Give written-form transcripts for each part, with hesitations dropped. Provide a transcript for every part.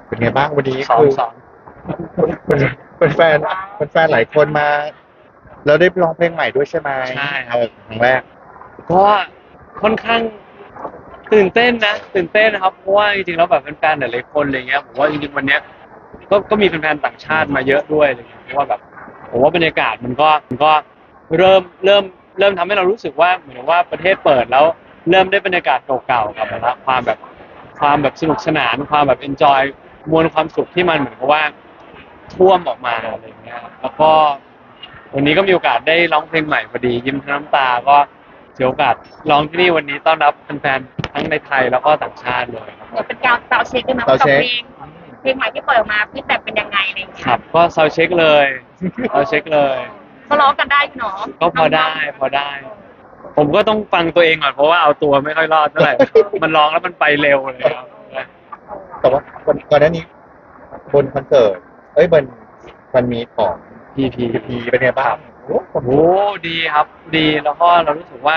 เป็นไงบ้างวันนี้สองคือสองเป็นแฟนเป็นแฟนหลายคนมาแล้วได้ร้องเพลงใหม่ด้วยใช่ไหมใช่ครับครั้งแรกก็ค่อนข้างตื่นเต้นนะตื่นเต้นนะครับเพราะว่าจริงๆแล้วแบบแฟนๆหลายๆคนอะไรเงี้ยผมว่าจริงๆวันเนี้ยก็มีแฟนๆต่างชาติมาเยอะด้วยอะไรเงี้ยเพราะว่าแบบผมว่าบรรยากาศมันก็เริ่มทำให้เรารู้สึกว่าเหมือนว่าประเทศเปิดแล้วเริ่มได้บรรยากาศเก่าๆกับนะความแบบสนุกสนานความแบบ enjoy มวลความสุขที่มันเหมือนกับว่าท่วมออกมาอะไรเงี้ยแล้วก็วันนี้ก็มีโอกาสได้ร้องเพลงใหม่พอดียิ้มทั้งน้ำตาก็ ถือโอกาสร้องที่นี่วันนี้ต้อนรับแฟนๆทั้งในไทยแล้วก็ต่างชาติเลยครับเหมือนเป็นการซาวด์เช็คด้วยนะเรากับเช็คเพลงใหม่ที่เปิดออกมาฟีดแบ็กเป็นยังไงอะไรอย่างเงี้ยครับก็ซาวเช็คเลยซาวเช็คเลยก็ร้องกันได้เนาะก็พอได้ ผมก็ต้องฟังตัวเองก่อนเพราะว่าเอาตัวไม่ค่อยรอดเท่าไหร่มันร้องแล้วมันไปเร็วเลยครับแต่ว่าก่อนหน้านี้บนคอนเสิร์ตบนมันมีของพีพีเป็นไงบ้างโอ้โหโอ้ดีครับดีแล้วก็เรารู้สึกว่า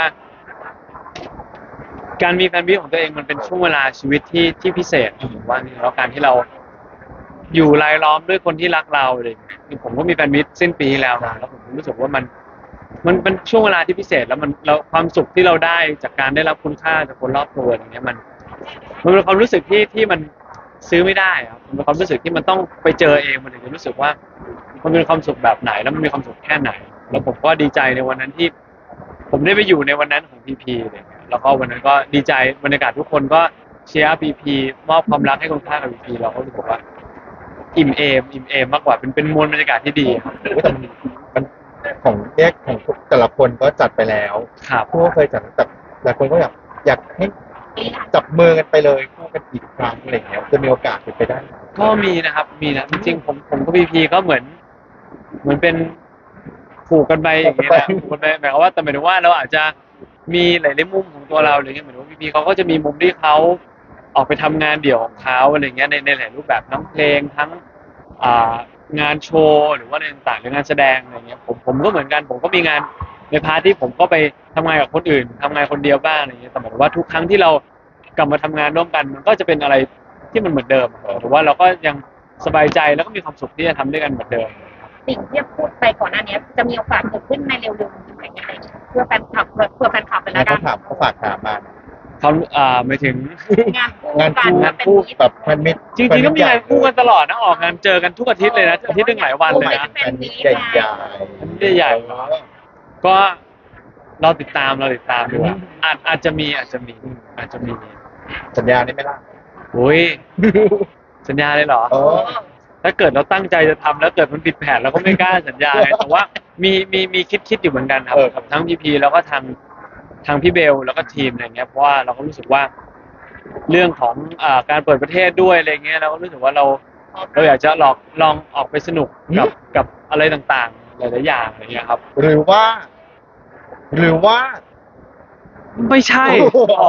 การมีแฟนมิตรของตัวเองมันเป็นช่วงเวลาชีวิตที่พิเศษผมว่านี่แล้วการที่เราอยู่รายล้อมด้วยคนที่รักเราอะไรอย่างเงี้ยคือผมก็มีแฟนมิตรสิ้นปีที่แล้วนะแล้วผมรู้สึกว่ามันเป็นช่วงเวลาที่พิเศษแล้วเราความสุขที่เราได้จากการได้รับคุณค่าจากคนรอบตัวอย่างเงี้ยมันเป็นความรู้สึกที่มันซื้อไม่ได้ครับมันเป็นความรู้สึกที่มันต้องไปเจอเองมันถึงจะรู้สึกว่ามันเป็นความสุขแบบไหนแล้วมันมีความสุขแค่ไหนแล้วผมก็ดีใจในวันนั้นที่ ผมได้ไปอยู่ในวันนั้นของพีพีอะไรเงี้ยแล้วก็วันนั้นก็ดีใจบรรยากาศทุกคนก็เชียร์พีพีมอบความรักให้คุณค่ากับพีพีเราก็รู้สึกว่าอิ่มเอมมากกว่าเป็นมวลบรรยากาศที่ดีครับแต่มันของแยกของแต่ละคนก็จัดไปแล้วครับคู่ก็เคยจัดแต่หลายคนก็อยากให้จับมือกันไปเลยคู่กันอีกครั้งอะไรอย่างเงี้ยจะมีโอกาสเป็นไปได้ไหมก็มีนะครับมีนะจริงๆผมกับพีพีก็เหมือนเป็นผูกกันไปอย่างเงี้ยแหละผูกกันไปหมายความว่าแต่หมายถึงว่าเราอาจจะมีหลายๆมุมของตัวเราอะไรเงี้ยเหมือนว่าพีพีเขาก็จะมีมุมที่เขาออกไปทำงานเดี่ยวของเขาอะไรเงี้ยในหลายรูปแบบทั้งเพลงทั้งงานโชว์หรือว่าในต่างๆหรืองานแสดงอะไรเงี้ยผมก็เหมือนกันผมก็มีงานในพาร์ทที่ผมก็ไปทำงานกับคนอื่นทำงานคนเดียวบ้างอะไรเงี้ยแต่หมายถึงว่าทุกครั้งที่เรากลับมาทำงานร่วมกันมันก็จะเป็นอะไรที่มันเหมือนเดิมหรือว่าเราก็ยังสบายใจแล้วก็มีความสุขที่จะทำด้วยกันเหมือนเดิมสิ่งที่พูดไปก่อนหน้านี้จะมีโอกาสเกิดขึ้นในเร็วๆนี้ไหมอะไรอย่างเงี้ยเพื่อแฟนคลับไปแล้วกัเขาฝากถามมาเขาหมายถึงงานคู่งานกันคู่เป็นมิตรแบบแฟนมิตรจริงๆก็มีงานคู่กันตลอดนะออกงานเจอกันทุกอาทิตย์เลยนะอาทิตย์หนึ่งหลายวันเลยนะแฟนมิตรใหญ่อาทิตย์ใหญ่ๆก็เราติดตามดูว่าอาจจะมีสัญญาได้ไหมล่ะโอ้ยสัญญาเลยเหรอโอ้ถ้าเกิดเราตั้งใจจะทำแล้วเกิดมันผิดแผนเราก็ไม่กล้าสัญญาไงแต่ว่ามีคิดอยู่เหมือนกันครับกับทั้งพีพีแล้วก็ทางพี่เบลแล้วก็ทีมอะไรเงี้ยเพราะว่าเราก็รู้สึกว่าเรื่องของการเปิดประเทศด้วยอะไรเงี้ยเราก็รู้สึกว่าเราอยากจะลองออกไปสนุกกับอะไรต่างๆหลายๆอย่างอะไรเงี้ยครับหรือว่าไม่ใช่อ๋อ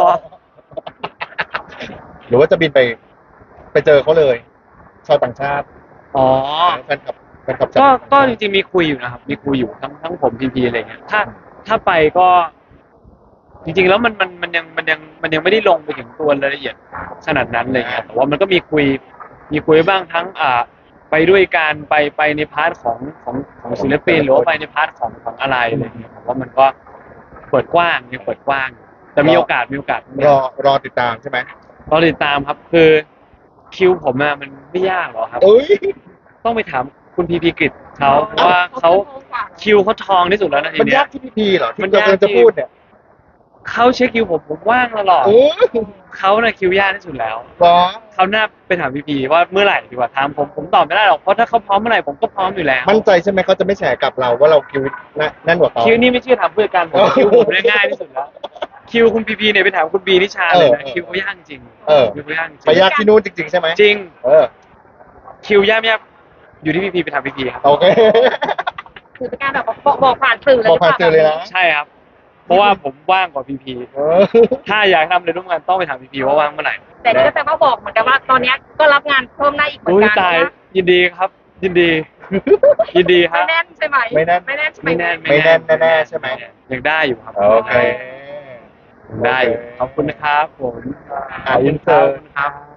หรือว่าจะบินไปเจอเขาเลย ชาวต่างชาติอ๋อแฟนคลับก็จริงๆมีคุยอยู่นะครับมีคุยอยู่ทั้งผมพีพีอะไรเงี้ยถ้าไปก็ จริงๆแล้วมันยังไม่ได้ลงไปถึงตัวรายละเอียดขนาดนั้นเลยเงี้ยแต่ว่ามันก็มีคุยบ้างทั้งไปด้วยการไปในพาร์ทของศิลปินหรือว่าไปในพาร์ทของอะไรอะไรเงี้ยผมว่ามันก็เปิดกว้างยังเปิดกว้างแต่มีโอกาสรอติดตามใช่ไหมรอติดตามครับคือคิวผมมันไม่ยากหรอกครับเอ้ยต้องไปถามคุณพีกฤษเขาเพราะว่าเขาคิวเขาทองที่สุดแล้วนะทีมันเนี้ยาย กที่พีเหรอที่มันเรายากกำลังจะพูดเนี่ยเขาเช็คคิวผมว่างตลอดเออเขาน่ะคิวยากที่สุดแล้วหรอเขาน่าไปถามพีว่าเมื่อไหร่ดีกว่าถามผมตอบไม่ได้หรอกเพราะถ้าเขาพร้อมเมื่อไหร่ผมก็พร้อมอยู่แล้วมั่นใจใช่ไหมเขาจะไม่แฉกับเราว่าเราคิวแน่นกว่าเขาคิวนี่ไม่เชื่อถามเพื่อนกันผมคิวผมเนี่ยง่ายที่สุดแล้วคิวคุณพีเนี่ยไปถามคุณบีนิชาเลยนะคิวเขายากจริงคิวเขายากจริงไปยากที่นู่นจริงๆใช่ไหมจริงเออคิวยากไม่ยากอยู่ที่พีไปถามพีครับโอเคคือเป็นการแบบบอกผ่านสื่อเลยบอกผ่านสื่อเลยนะใช่ครับ เพราะว่าผมว่างกว่าพีเออถ้าอยากทำอะไรร่วมกันต้องไปถามพีว่าว่างเมื่อไหร่แต่นี่ก็แปลว่าบอกเหมือนกันว่าตอนนี้ก็รับงานเพิ่มได้อีกเหมือนอุ้ยกันตายยินดีครับ ยินดีครัไม่บแน่นใช่ไหมไม่แน่นไม่แน่นใช่ไหมไม่แน่นไม่แน่นแน่ๆใช่ไหมยังได้อยู่ครับโอเคยังได้อยู่ขอบคุณนะครับผมอินเตอร์ขอบคุณครับ